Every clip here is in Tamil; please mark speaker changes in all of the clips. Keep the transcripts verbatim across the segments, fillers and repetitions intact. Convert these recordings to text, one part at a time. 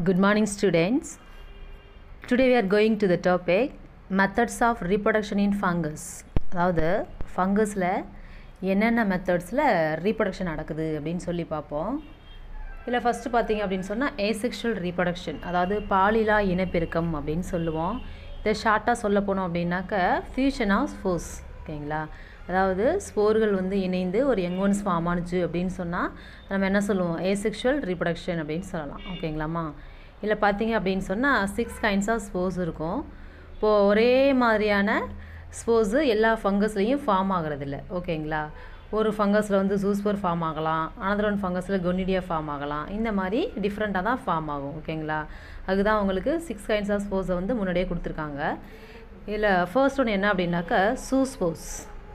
Speaker 1: Good morning, students. Today we are going to the topic methods of reproduction in fungus. அதாவது ஃபங்கஸில் என்னென்ன மெத்தட்ஸில் ரீப்ரொடக்ஷன் நடக்குது அப்படின்னு சொல்லி பார்ப்போம். இதில் ஃபஸ்ட்டு பார்த்தீங்க அப்படின்னு சொன்னால் ஏசெக்ஷுவல் ரீப்ரொடக்ஷன், அதாவது பாலிலா இனப்பெருக்கம் அப்படின்னு சொல்லுவோம். இதை ஷார்ட்டாக சொல்ல போனோம் அப்படின்னாக்க ஃபியூஷன் ஆஃப் ஸ்போர்ஸ். ஓகேங்களா, அதாவது ஸ்போர்கள் வந்து இணைந்து ஒரு யங் ஒன்ஸ் ஃபார்ம் ஆனிச்சு அப்படின்னு சொன்னால் நம்ம என்ன சொல்லுவோம், ஏசெக்ஷுவல் ரீப்ரொடக்ஷன் அப்படின்னு சொல்லலாம். ஓகேங்களாம்மா, இதில் பார்த்தீங்க அப்படின்னு சொன்னால் சிக்ஸ் கைண்ட்ஸ் ஆஃப் ஸ்போர்ஸ் இருக்கும். இப்போது ஒரே மாதிரியான ஸ்போர்ஸு எல்லா ஃபங்கஸ்லேயும் ஃபார்ம் ஆகிறதில்ல. ஓகேங்களா, ஒரு ஃபங்கஸில் வந்து ஜூஸ்போர் ஃபார்ம் ஆகலாம், அனதர் ஒன் ஃபங்கஸில் கொனிடியா ஃபார்ம் ஆகலாம். இந்த மாதிரி டிஃப்ரெண்ட்டாக தான் ஃபார்ம் ஆகும். ஓகேங்களா, அதுதான் உங்களுக்கு சிக்ஸ் கைண்ட்ஸ் ஆஃப் ஸ்போர்ஸை வந்து முன்னாடியே கொடுத்துருக்காங்க. இதில் ஃபர்ஸ்ட் ஒன்று என்ன அப்படின்னாக்கா zoospores.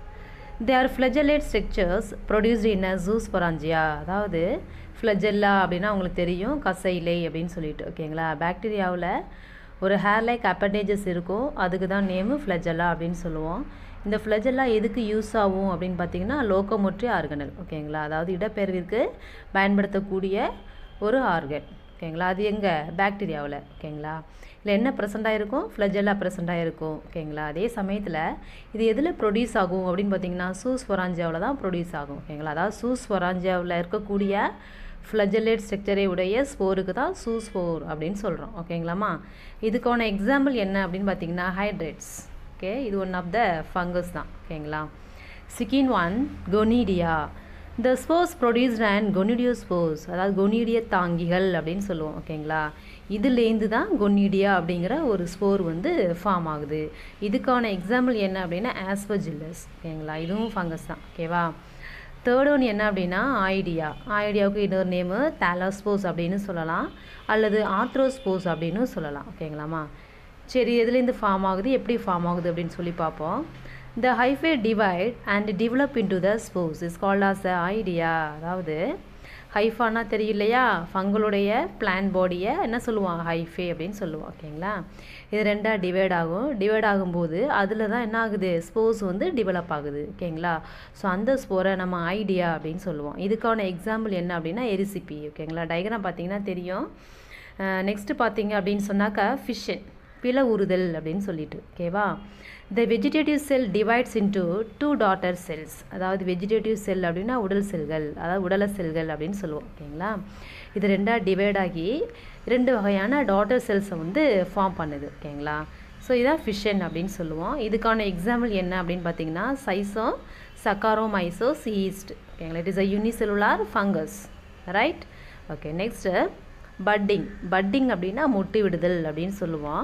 Speaker 1: They are flagellated structures produced in a zoosporangia. அதாவது ஃப்ளஜெல்லா அப்படின்னா உங்களுக்கு தெரியும், கசைலை அப்படின்னு சொல்லிட்டு. ஓகேங்களா, பாக்டீரியாவில் ஒரு ஹேர் லைக் அப்பண்டேஜஸ் இருக்கும், அதுக்கு தான் நேமு ஃப்ளஜெல்லா அப்படின்னு சொல்லுவோம். இந்த ஃப்ளஜெல்லா எதுக்கு யூஸ் ஆகும் அப்படின்னு பார்த்தீங்கன்னா லோக்கோமோட்ரி ஆர்கனல். ஓகேங்களா, அதாவது இடப்பெயர்விற்கு பயன்படுத்தக்கூடிய ஒரு ஆர்கன். ஓகேங்களா, அது எங்கே, பாக்டீரியாவில். ஓகேங்களா, இல்லை என்ன ப்ரெசென்ட்டாக இருக்கும், ஃப்ளஜெல்லா ப்ரெசென்ட்டாக இருக்கும். ஓகேங்களா, அதே சமயத்தில் இது எதில் ப்ரொடியூஸ் ஆகும் அப்படின்னு பார்த்தீங்கன்னா ஜூஸ்பொராஞ்சியாவில் தான் ப்ரொடியூஸ் ஆகும். ஓகேங்களா, அதாவது ஜூஸ்பொராஞ்சியாவில் இருக்கக்கூடிய ஃப்ளஜெல்லேட் ஸ்ட்ரக்சரை உடைய ஸ்போருக்கு தான் ஜூஸ்போர் அப்படின்னு சொல்கிறோம். ஓகேங்களாம்மா, இதுக்கான எக்ஸாம்பிள் என்ன அப்படின்னு பார்த்தீங்கன்னா ஹைட்ரேட்ஸ். ஓகே, இது ஒன் ஆஃப் த ஃபங்கஸ் தான். ஓகேங்களா, செகண்ட் ஒன் கொனிடியா. இந்த spores produced and conidiospores, அதாவது கொனிடிய தாங்கிகள் அப்படின்னு சொல்லுவோம். ஓகேங்களா, இதுலேருந்து தான் கொனிடியா அப்படிங்கிற ஒரு ஸ்போர் வந்து ஃபார்ம் ஆகுது. இதுக்கான எக்ஸாம்பிள் என்ன அப்படின்னா ஆஸ்பர்ஜில்லஸ். ஓகேங்களா, இதுவும் ஃபங்கஸ் தான். ஓகேவா, தேர்ட் ஒன் என்ன அப்படின்னா ஐடியா. ஐடியாவுக்கு இன்னொரு நேமு தாலோஸ்போர்ஸ் அப்படின்னு சொல்லலாம், அல்லது ஆர்த்ரோஸ்போர்ஸ் அப்படின்னு சொல்லலாம். ஓகேங்களாம்மா, சரி, எதுலேருந்து ஃபார்ம் ஆகுது, எப்படி ஃபார்ம் ஆகுது அப்படின்னு சொல்லி பார்ப்போம். The hyphae divide and develop into the spores is called as the idea. அதாவது ஹைஃபானா தெரியலையா, ஃபங்களுடைய பிளான் பாடியை என்ன சொல்லுவான், ஹைஃபே அப்படின்னு சொல்லுவோம். ஓகேங்களா, இது ரெண்டாக டிவைட் ஆகும். டிவைட் ஆகும்போது அதில் தான் என்ன ஆகுது, ஸ்போர்ஸ் வந்து டெவலப் ஆகுது. ஓகேங்களா, ஸோ அந்த ஸ்போரை நம்ம ஐடியா அப்படின்னு சொல்லுவோம். இதுக்கான எக்ஸாம்பிள் என்ன அப்படின்னா எரிசிபி. ஓகேங்களா, டயக்ராம் பார்த்தீங்கன்னா தெரியும். நெக்ஸ்ட்டு பார்த்தீங்க அப்படின்னு சொன்னாக்கா ஃபிஷன், பிள உறுதல் அப்படின்னு சொல்லிட்டு. ஓகேவா, the vegetative cell divides into two daughter cells. அதாவது வெஜிடேட்டிவ் செல் அப்படின்னா உடல் செல்கள், அதாவது உடல செல்கள் அப்படின்னு சொல்லுவோம். ஓகேங்களா, இது ரெண்டாக டிவைட் ஆகி ரெண்டு வகையான டாட்டர் செல்ஸை வந்து ஃபார்ம் பண்ணுது. ஓகேங்களா, ஸோ இதான் ஃபிஷன் அப்படின்னு சொல்லுவோம். இதுக்கான எக்ஸாம்பிள் என்ன அப்படின்னு பார்த்தீங்கன்னா சைசோ சக்காரோமைசோஸ் ஈஸ்ட். ஓகேங்களா, it is a unicellular fungus. Right. Okay, next budding. Budding அப்படின்னா மொட்டு விடுதல் அப்படின்னு சொல்லுவோம்.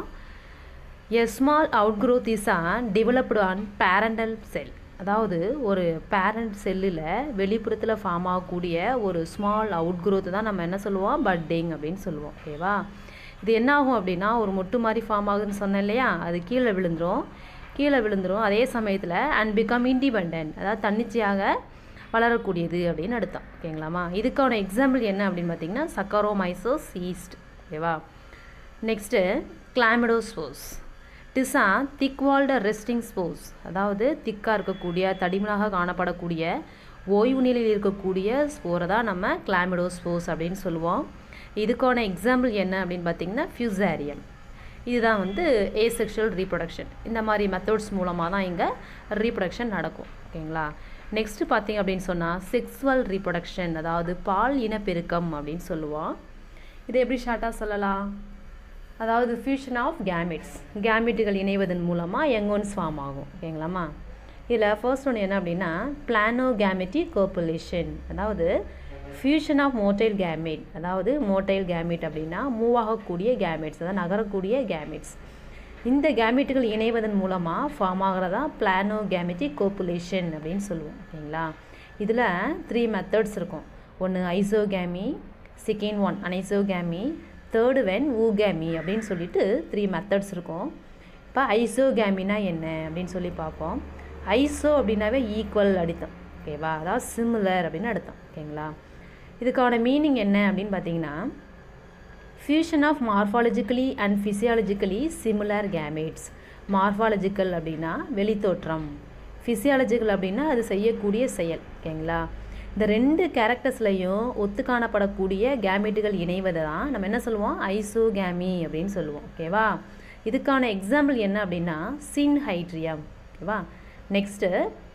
Speaker 1: A small outgrowth is developed on parental cell. அதாவது ஒரு பேரண்ட் செல்லில் வெளிப்புறத்தில் ஃபார்ம் ஆகக்கூடிய ஒரு ஸ்மால் அவுட் க்ரோத் தான் நம்ம என்ன சொல்லுவோம், பட்டிங் அப்படின்னு சொல்லுவோம். ஓகேவா, இது என்ன ஆகும் அப்படின்னா ஒரு மொட்டு மாதிரி ஃபார்ம் ஆகுதுன்னு சொன்னேன் இல்லையா, அது கீழே விழுந்துடும். கீழே விழுந்துடும் அதே சமயத்தில் அண்ட் பிகம் இண்டிபெண்ட், அதாவது தன்னிச்சையாக வளரக்கூடியது அப்படின்னு அர்த்தம். ஓகேங்களாம்மா, இதுக்கான எக்ஸாம்பிள் என்ன அப்படின்னு பார்த்தீங்கன்னா சக்காரோமைசோஸ் ஈஸ்ட். ஓகேவா, next chlamydospores. These are thick walled resting spores. அதாவது திக்காக இருக்கக்கூடிய தடிமனாக காணப்படக்கூடிய ஓய்வு நிலையில் இருக்கக்கூடிய ஸ்போரை தான் நம்ம கிளாமிடோஸ்போர்ஸ் அப்படின்னு சொல்லுவோம். இதுக்கான எக்ஸாம்பிள் என்ன அப்படின்னு பார்த்தீங்கன்னா ஃபியூசாரியம். இதுதான் வந்து ஏசெக்ஷுவல் ரீப்ரொடக்ஷன். இந்த மாதிரி மெத்தட்ஸ் மூலமாக தான் இங்கே ரீப்ரொடக்ஷன் நடக்கும். ஓகேங்களா, நெக்ஸ்ட்டு பார்த்தீங்க அப்படின்னு சொன்னால் செக்ஸுவல் ரீப்ரொடக்ஷன், அதாவது பால் இனப்பெருக்கம் அப்படின்னு சொல்லுவோம். இதை எப்படி ஷார்ட்டாக சொல்லலாம், அதாவது ஃபியூஷன் ஆஃப் கேமிட்ஸ். கேமிட்டுகள் இணைவதன் மூலமாக யங் ஒன்ஸ் ஃபார்ம் ஆகும். ஓகேங்களாம்மா, இதில் ஃபர்ஸ்ட் ஒன்று என்ன அப்படின்னா பிளானோகேமெட்டி கோபுலேஷன். அதாவது ஃபியூஷன் ஆஃப் மோட்டைல் கேமிட். அதாவது மோட்டைல் கேமிட் அப்படின்னா மூவ் ஆகக்கூடிய கேமிட்ஸ், அதாவது நகரக்கூடிய கேமிட்ஸ். இந்த கேமிட்டுகள் இணைவதன் மூலமாக ஃபார்ம் ஆகிறதா பிளானோகேமெட்டி கோபுலேஷன் அப்படின்னு சொல்லுவோம். ஓகேங்களா, இதில் த்ரீ மெத்தட்ஸ் இருக்கும். ஒன்று isogamy, second one anisogamy, third one oogamy அப்படின்னு சொல்லிட்டு த்ரீ மெத்தட்ஸ் இருக்கும். இப்போ ஐசோகேமினா என்ன அப்படின்னு சொல்லி பார்ப்போம். ஐசோ அப்படின்னாவே ஈக்குவல் அடித்தம். ஓகேவா, அதாவது சிமிலர் அப்படின்னு அர்த்தம். ஓகேங்களா, இதுக்கான மீனிங் என்ன அப்படின்னு பார்த்தீங்கன்னா fusion of morphologically and physiologically similar gametes. Morphological அப்படின்னா வெளித்தோற்றம், ஃபிசியாலஜிக்கல் அப்படின்னா அது செய்யக்கூடிய செயல். ஓகேங்களா, இந்த ரெண்டு கேரக்டர்ஸ்லையும் ஒத்து காணப்படக்கூடிய கேமெட்டுகள் இணைவதை தான் நம்ம என்ன சொல்லுவோம், ஐசோகேமி அப்படின்னு சொல்லுவோம். ஓகேவா? இதுக்கான எக்ஸாம்பிள் என்ன அப்படின்னா சின்ஹைட்ரியம். ஓகேவா? Next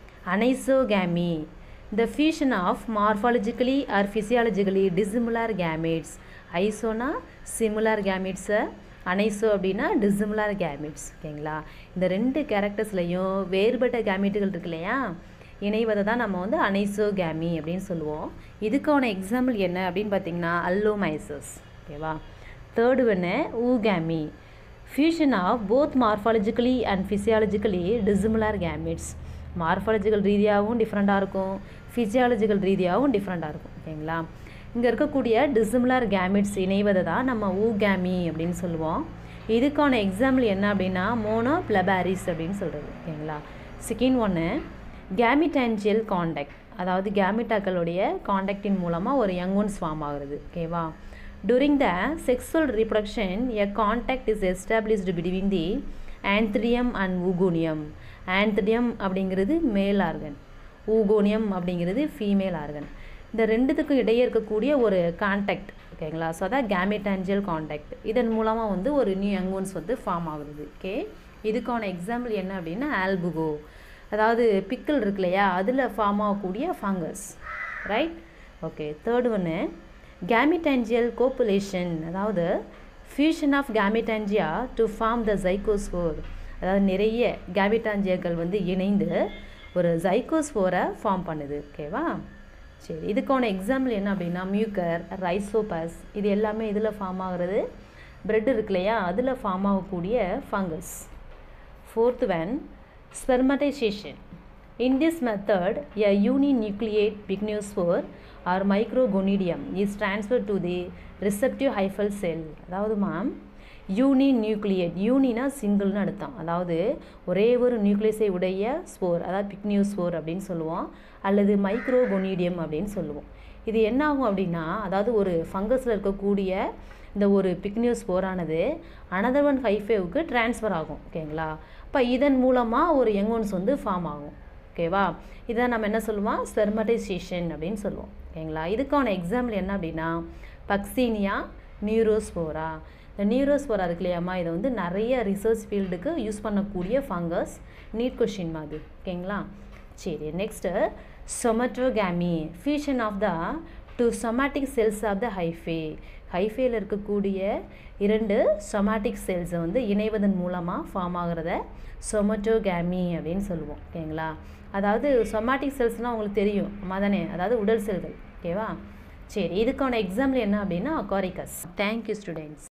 Speaker 1: anisogamy, the fusion of morphologically or physiologically dissimilar gametes. ஐசோனா சிமிலர் கேமெட்ஸு, அனைசோ அப்படின்னா டிசிமிலர் கேமெட்ஸ். ஓகேங்களா? இந்த ரெண்டு கேரக்டர்ஸ்லையும் வேறுபட்ட கேமெட்டுகள் இருக்கு இல்லையா, இணைவதை தான் நம்ம வந்து அனைசோகேமி அப்படின்னு சொல்லுவோம். இதுக்கான எக்ஸாம்பிள் என்ன அப்படின்னு பார்த்தீங்கன்னா அல்லோமைசஸ். ஓகேவா? தேர்டு ஒன்று oogamy, fusion of both morphologically and physiologically dissimilar gametes. Morphological ரீதியாகவும் டிஃப்ரெண்ட்டாக இருக்கும், ஃபிசியாலஜிக்கல் ரீதியாகவும் டிஃப்ரெண்ட்டாக இருக்கும். ஓகேங்களா? இங்கே இருக்கக்கூடிய டிசிமிலர் கேமெட்ஸ் இணைவதை தான் நம்ம ஊகேமி அப்படின்னு சொல்லுவோம். இதுக்கான எக்ஸாம்பிள் என்ன அப்படின்னா மோனோ பிளபாரிஸ் அப்படின்னு சொல்கிறது. ஓகேங்களா? செகண்ட் ஒன்று கேமிடான்ஜியல் காண்டாக்ட், அதாவது கேமிட்டாக்களுடைய காண்டாக்டின் மூலமாக ஒரு யங் ஒன்ஸ் ஃபார்ம் ஆகுறது. ஓகேவா? During the sexual reproduction a contact is established between the antheridium and oogonium. Antheridium அப்படிங்கிறது மேல் ஆர்கன், ஊகோனியம் அப்படிங்கிறது ஃபீமேல் ஆர்கன். இந்த ரெண்டுத்துக்கும் இடையே இருக்கக்கூடிய ஒரு கான்டாக்ட். ஓகேங்களா? ஸோ அதான் கேமிடான்ஜியல் காண்டாக்ட். இதன் மூலமாக வந்து ஒரு நியூ யங் ஒன்ஸ் வந்து ஃபார்ம் ஆகுது. ஓகே, இதுக்கான எக்ஸாம்பிள் என்ன அப்படின்னா ஆல்புகோ, அதாவது பிக்கிள் இருக்கு இல்லையா, அதில் ஃபார்ம் ஆகக்கூடிய ஃபங்கஸ். ரைட்? ஓகே. தேர்டு ஒன்று கேமிடான்ஜியல் கோப்புலேஷன், அதாவது fusion of gametangia to form the zygospore. அதாவது நிறைய கேமிடான்ஜியாக்கள் வந்து இணைந்து ஒரு ஜைகோஸ்போரை ஃபார்ம் பண்ணுது. ஓகேவா? சரி, இதுக்கான எக்ஸாம்பிள் என்ன அப்படின்னா மியூக்கர், ரைசோபஸ், இது எல்லாமே இதில் ஃபார்ம் ஆகுறது. பிரெட் இருக்கு இல்லையா, அதில் ஃபார்ம் ஆகக்கூடிய fungus. Fourth one spermatization. In this method a uninucleate pycniospore or microconidium is transfer to the receptive hyphal cell. அதாவது மேம் யூனி நியூக்ளியேட், யூனினா சிங்கிள்னு அர்த்தம், அதாவது ஒரே ஒரு நியூக்ளியஸை உடைய ஸ்போர், அதாவது பிக்னியோஸ்போர் அப்படின்னு சொல்லுவோம், அல்லது மைக்ரோகோனிடியம் அப்படின்னு சொல்லுவோம். இது என்ன ஆகும் அப்படின்னா, அதாவது ஒரு ஃபங்கஸில் இருக்கக்கூடிய இந்த ஒரு பிக்னியோஸ்போரானது அனதர் ஒன் ஹைஃபேவுக்கு டிரான்ஸ்ஃபர் ஆகும். ஓகேங்களா? இப்போ இதன் மூலமாக ஒரு யங் ஒன்ஸ் வந்து ஃபார்ம் ஆகும். ஓகேவா? இதை நம்ம என்ன சொல்லுவோம், ஸ்பெர்மடைசேஷன் அப்படின்னு சொல்லுவோம். ஓகேங்களா? இதுக்கான எக்ஸாம்பிள் என்ன அப்படின்னா பக்சீனியா, நியூரோஸ்போரா. இந்த நியூரோஸ்போரா இருக்கு இல்லையாம்மா, இதை வந்து நிறைய ரிசர்ச் ஃபீல்டுக்கு யூஸ் பண்ணக்கூடிய ஃபங்கஸ். நீட் கொஷின் மாதிரி. ஓகேங்களா? சரி, next somatogamy, fusion of the two somatic cells of the hyphae. ஹைஃபேயில் இருக்கக்கூடிய இரண்டு சொமாட்டிக் செல்ஸை வந்து இணைவதன் மூலமாக ஃபார்ம் ஆகிறத சொமட்டோகேமி அப்படின்னு சொல்லுவோம். ஓகேங்களா? அதாவது சொமாட்டிக் செல்ஸ்னால் உங்களுக்கு தெரியும் அம்மா தானே, அதாவது உடல் செல்கள். ஓகேவா? சரி, இதுக்கான எக்ஸாம்பிள் என்ன அப்படின்னா அகாரிகஸ். Thank you students.